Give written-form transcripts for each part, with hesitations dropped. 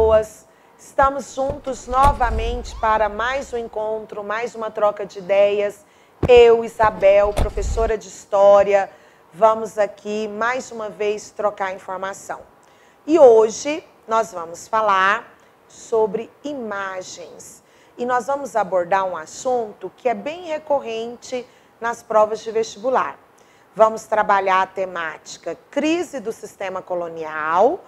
pessoas! Estamos juntos novamente para mais um encontro, mais uma troca de ideias. Eu, Isabel, professora de História, vamos aqui mais uma vez trocar informação. E hoje nós vamos falar sobre imagens. E nós vamos abordar um assunto que é bem recorrente nas provas de vestibular. Vamos trabalhar a temática crise do sistema colonial,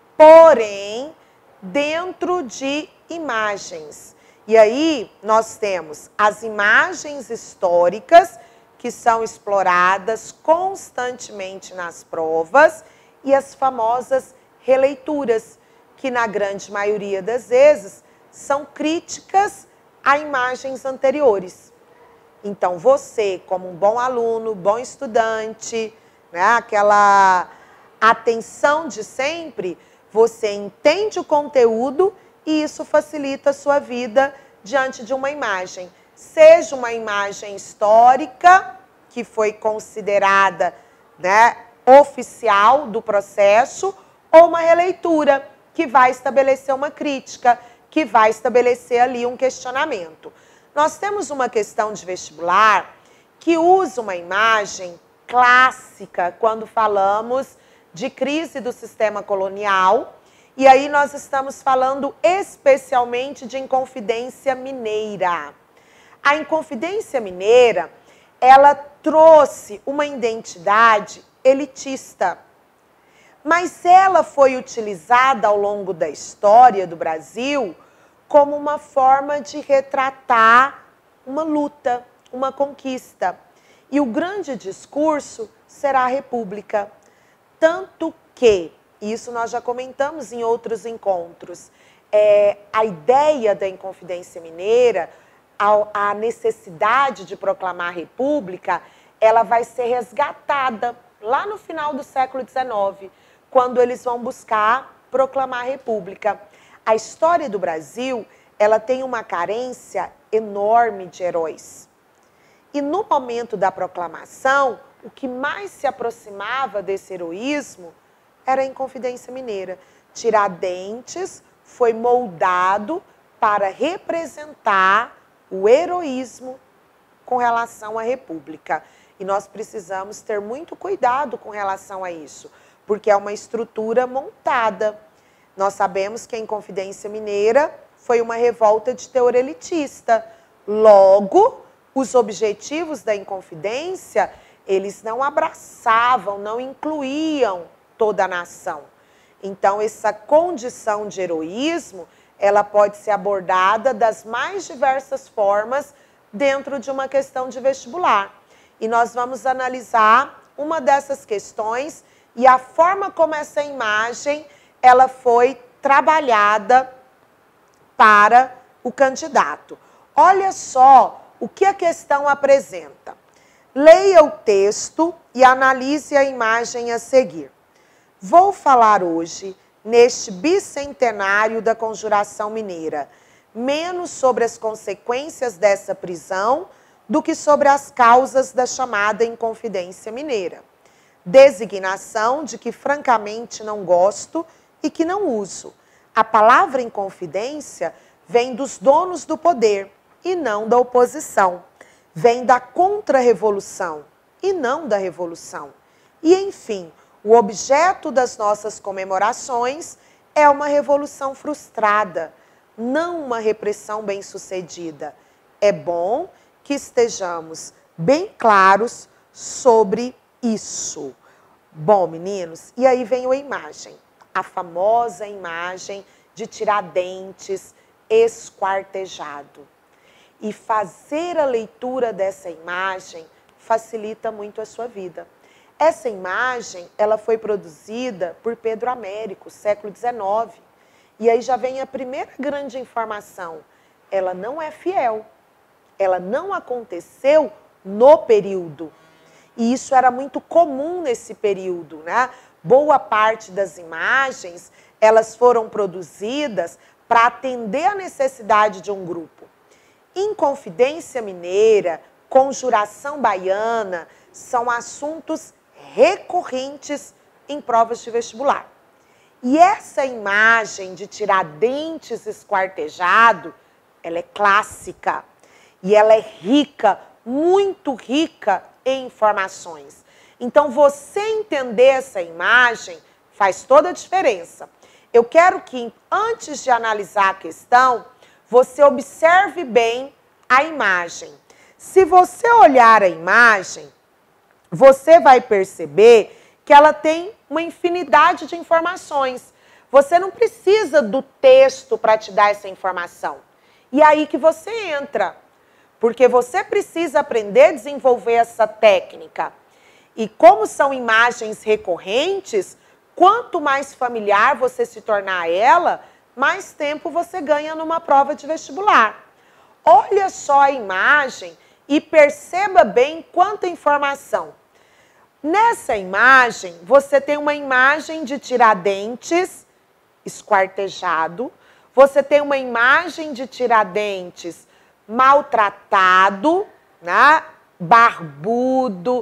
porém dentro de imagens. E aí nós temos as imagens históricas que são exploradas constantemente nas provas e as famosas releituras, que na grande maioria das vezes são críticas a imagens anteriores. Então você, como um bom aluno, bom estudante, né, aquela atenção de sempre, você entende o conteúdo e isso facilita a sua vida diante de uma imagem. Seja uma imagem histórica, que foi considerada, né, oficial do processo, ou uma releitura, que vai estabelecer uma crítica, que vai estabelecer ali um questionamento. Nós temos uma questão de vestibular que usa uma imagem clássica quando falamos de crise do sistema colonial, e aí nós estamos falando especialmente de Inconfidência Mineira. A Inconfidência Mineira, ela trouxe uma identidade elitista, mas ela foi utilizada ao longo da história do Brasil como uma forma de retratar uma luta, uma conquista. E o grande discurso será a República. Tanto que, isso nós já comentamos em outros encontros, a ideia da Inconfidência Mineira, a necessidade de proclamar a República, ela vai ser resgatada lá no final do século XIX, quando eles vão buscar proclamar a República. A história do Brasil, ela tem uma carência enorme de heróis. E no momento da proclamação, o que mais se aproximava desse heroísmo era a Inconfidência Mineira. Tiradentes foi moldado para representar o heroísmo com relação à República. E nós precisamos ter muito cuidado com relação a isso, porque é uma estrutura montada. Nós sabemos que a Inconfidência Mineira foi uma revolta de teor elitista. Logo, os objetivos da Inconfidência, eles não abraçavam, não incluíam toda a nação. Então, essa condição de heroísmo, ela pode ser abordada das mais diversas formas dentro de uma questão de vestibular. E nós vamos analisar uma dessas questões e a forma como essa imagem ela foi trabalhada para o candidato. Olha só o que a questão apresenta. Leia o texto e analise a imagem a seguir. Vou falar hoje, neste bicentenário da Conjuração Mineira, menos sobre as consequências dessa prisão do que sobre as causas da chamada Inconfidência Mineira. Designação de que francamente não gosto e que não uso. A palavra inconfidência vem dos donos do poder e não da oposição. Vem da contra-revolução e não da revolução. E, enfim, o objeto das nossas comemorações é uma revolução frustrada, não uma repressão bem-sucedida. É bom que estejamos bem claros sobre isso. Bom, meninos, e aí vem a imagem. A famosa imagem de Tiradentes esquartejado. E fazer a leitura dessa imagem facilita muito a sua vida. Essa imagem, ela foi produzida por Pedro Américo, século XIX. E aí já vem a primeira grande informação. Ela não é fiel. Ela não aconteceu no período. E isso era muito comum nesse período, né? Boa parte das imagens, elas foram produzidas para atender a necessidade de um grupo. Inconfidência Mineira, Conjuração Baiana, são assuntos recorrentes em provas de vestibular. E essa imagem de Tiradentes esquartejado, ela é clássica e ela é rica, muito rica em informações. Então, você entender essa imagem faz toda a diferença. Eu quero que, antes de analisar a questão, você observe bem a imagem. Se você olhar a imagem, você vai perceber que ela tem uma infinidade de informações. Você não precisa do texto para te dar essa informação. E aí que você entra, porque você precisa aprender a desenvolver essa técnica. E como são imagens recorrentes, quanto mais familiar você se tornar a ela, mais tempo você ganha numa prova de vestibular. Olha só a imagem e perceba bem quanta informação. Nessa imagem, você tem uma imagem de Tiradentes esquartejado, você tem uma imagem de Tiradentes maltratado, né? Barbudo,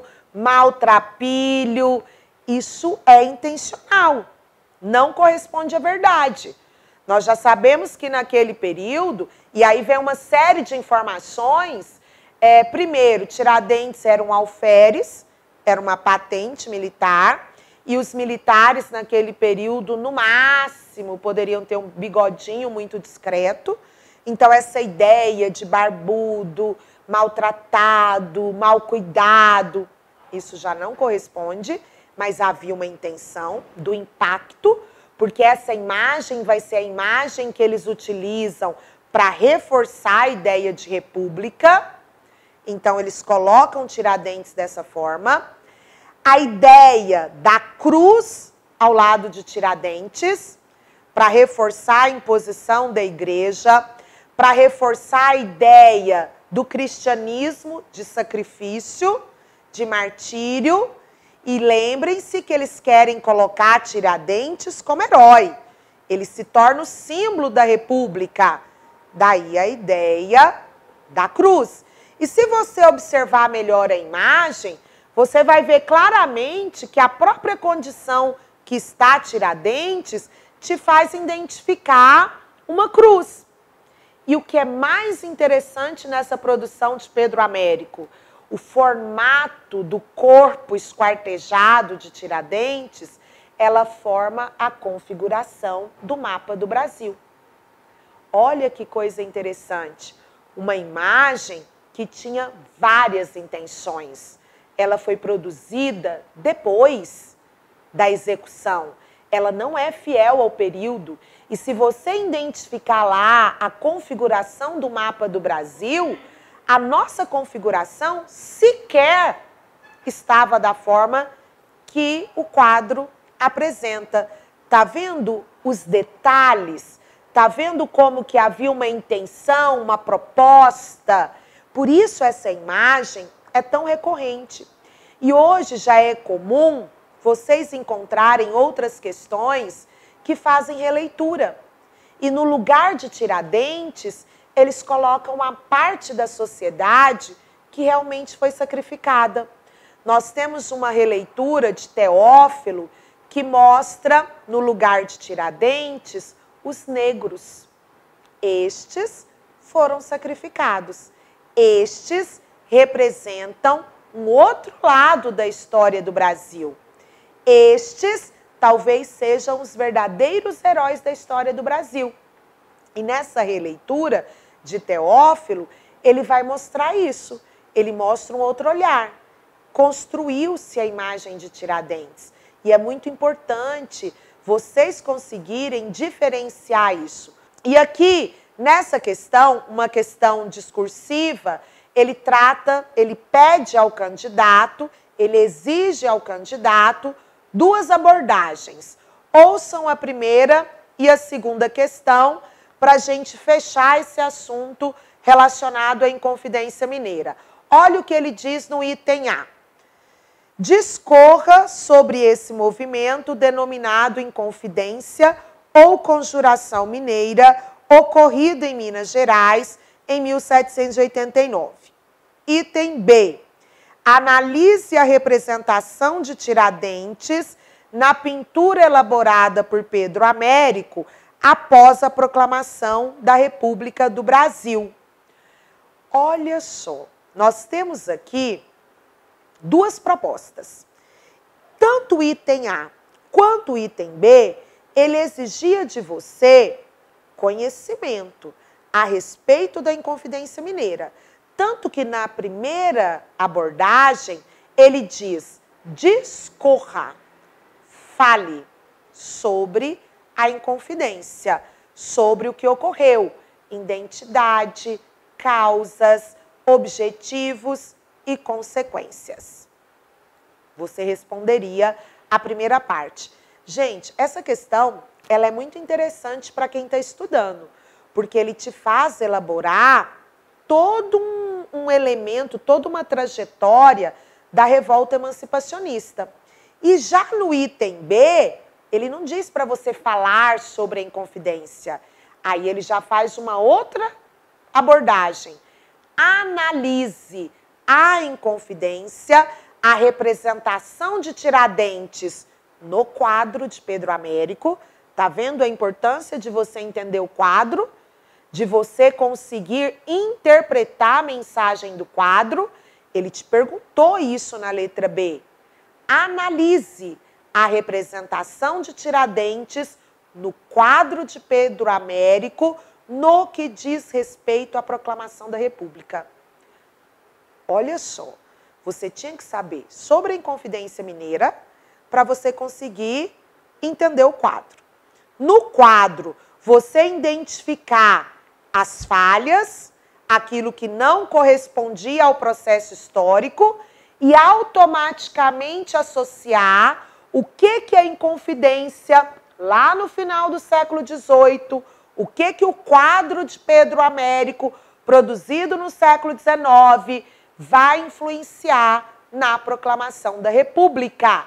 maltrapilho. Isso é intencional, não corresponde à verdade. Nós já sabemos que naquele período, e aí vem uma série de informações, primeiro, Tiradentes era um alferes, era uma patente militar, e os militares naquele período, no máximo, poderiam ter um bigodinho muito discreto. Então, essa ideia de barbudo, maltratado, mal cuidado, isso já não corresponde, mas havia uma intenção do impacto, porque essa imagem vai ser a imagem que eles utilizam para reforçar a ideia de república. Então, eles colocam Tiradentes dessa forma. A ideia da cruz ao lado de Tiradentes, para reforçar a imposição da igreja, para reforçar a ideia do cristianismo de sacrifício, de martírio. E lembrem-se que eles querem colocar Tiradentes como herói. Ele se torna o símbolo da república. Daí a ideia da cruz. E se você observar melhor a imagem, você vai ver claramente que a própria condição que está Tiradentes te faz identificar uma cruz. E o que é mais interessante nessa produção de Pedro Américo, o formato do corpo esquartejado de Tiradentes, ela forma a configuração do mapa do Brasil. Olha que coisa interessante, uma imagem que tinha várias intenções. Ela foi produzida depois da execução. Ela não é fiel ao período. E se você identificar lá a configuração do mapa do Brasil, a nossa configuração sequer estava da forma que o quadro apresenta. Tá vendo os detalhes? Tá vendo como que havia uma intenção, uma proposta? Por isso essa imagem é tão recorrente. E hoje já é comum vocês encontrarem outras questões que fazem releitura. E no lugar de Tiradentes, eles colocam uma parte da sociedade que realmente foi sacrificada. Nós temos uma releitura de Teófilo que mostra, no lugar de Tiradentes, os negros. Estes foram sacrificados. Estes representam um outro lado da história do Brasil. Estes talvez sejam os verdadeiros heróis da história do Brasil. E nessa releitura de Teófilo, ele vai mostrar isso. Ele mostra um outro olhar. Construiu-se a imagem de Tiradentes. E é muito importante vocês conseguirem diferenciar isso. E aqui, nessa questão, uma questão discursiva, ele pede ao candidato, ele exige ao candidato duas abordagens. Ouçam a primeira e a segunda questão para a gente fechar esse assunto relacionado à Inconfidência Mineira. Olha o que ele diz no item A. Discorra sobre esse movimento denominado Inconfidência ou Conjuração Mineira, ocorrido em Minas Gerais em 1789. Item B. Analise a representação de Tiradentes na pintura elaborada por Pedro Américo após a proclamação da República do Brasil. Olha só, nós temos aqui duas propostas. Tanto o item A quanto o item B, ele exigia de você conhecimento a respeito da Inconfidência Mineira. Tanto que na primeira abordagem, ele diz, discorra, fale sobre a Inconfidência, sobre o que ocorreu, identidade, causas, objetivos e consequências. Você responderia a primeira parte. Gente, essa questão ela é muito interessante para quem está estudando, porque ele te faz elaborar todo um elemento, toda uma trajetória da revolta emancipacionista. E já no item B, ele não diz para você falar sobre a Inconfidência. Aí ele já faz uma outra abordagem. Analise a Inconfidência, a representação de Tiradentes no quadro de Pedro Américo. Tá vendo a importância de você entender o quadro? De você conseguir interpretar a mensagem do quadro? Ele te perguntou isso na letra B. Analise a representação de Tiradentes no quadro de Pedro Américo no que diz respeito à proclamação da República. Olha só, você tinha que saber sobre a Inconfidência Mineira para você conseguir entender o quadro. No quadro, você identificar as falhas, aquilo que não correspondia ao processo histórico e automaticamente associar o que é a Inconfidência lá no final do século XVIII, o que o quadro de Pedro Américo, produzido no século XIX, vai influenciar na proclamação da República,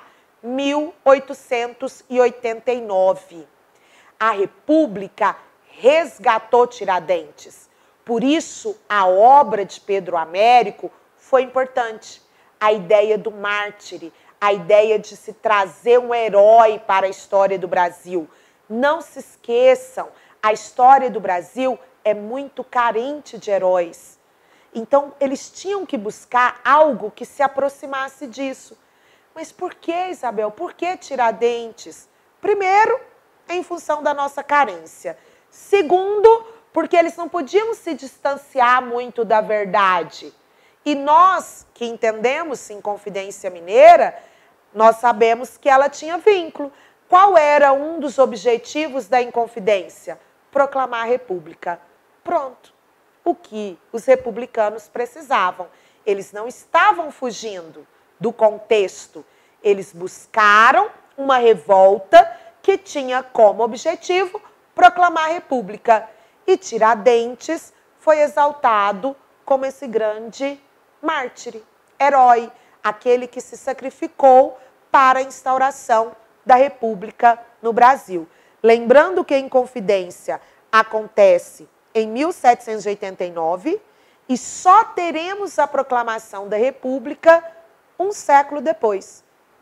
1889. A República resgatou Tiradentes. Por isso, a obra de Pedro Américo foi importante. A ideia do mártire, a ideia de se trazer um herói para a história do Brasil. Não se esqueçam, a história do Brasil é muito carente de heróis. Então, eles tinham que buscar algo que se aproximasse disso. Mas por que, Isabel? Por que Tiradentes? Primeiro, em função da nossa carência. Segundo, porque eles não podiam se distanciar muito da verdade. E nós, que entendemos Inconfidência Mineira, nós sabemos que ela tinha vínculo. Qual era um dos objetivos da Inconfidência? Proclamar a República. Pronto. O que os republicanos precisavam. Eles não estavam fugindo do contexto. Eles buscaram uma revolta que tinha como objetivo proclamar a República. E Tiradentes foi exaltado como esse grande mártire, herói, aquele que se sacrificou para a instauração da República no Brasil. Lembrando que a Inconfidência acontece em 1789 e só teremos a proclamação da República um século depois,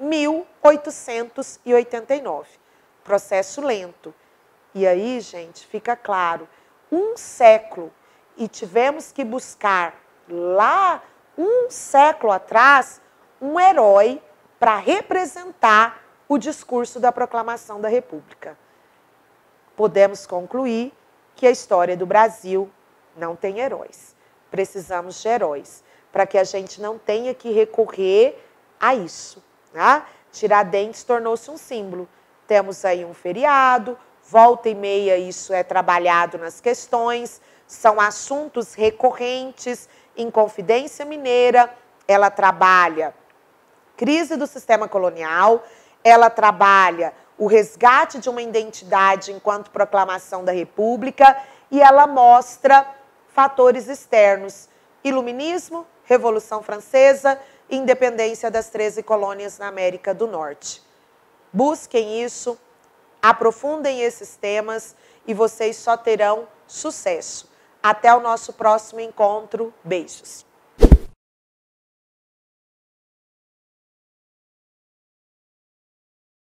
1889. Processo lento. E aí, gente, fica claro, um século, e tivemos que buscar lá, um século atrás, um herói para representar o discurso da proclamação da República. Podemos concluir que a história do Brasil não tem heróis. Precisamos de heróis, para que a gente não tenha que recorrer a isso. Tá? Tiradentes tornou-se um símbolo. Temos aí um feriado, volta e meia isso é trabalhado nas questões, são assuntos recorrentes. Inconfidência Mineira, ela trabalha crise do sistema colonial, ela trabalha o resgate de uma identidade enquanto proclamação da República e ela mostra fatores externos, iluminismo, Revolução Francesa, independência das 13 colônias na América do Norte. Busquem isso, aprofundem esses temas e vocês só terão sucesso. Até o nosso próximo encontro. Beijos!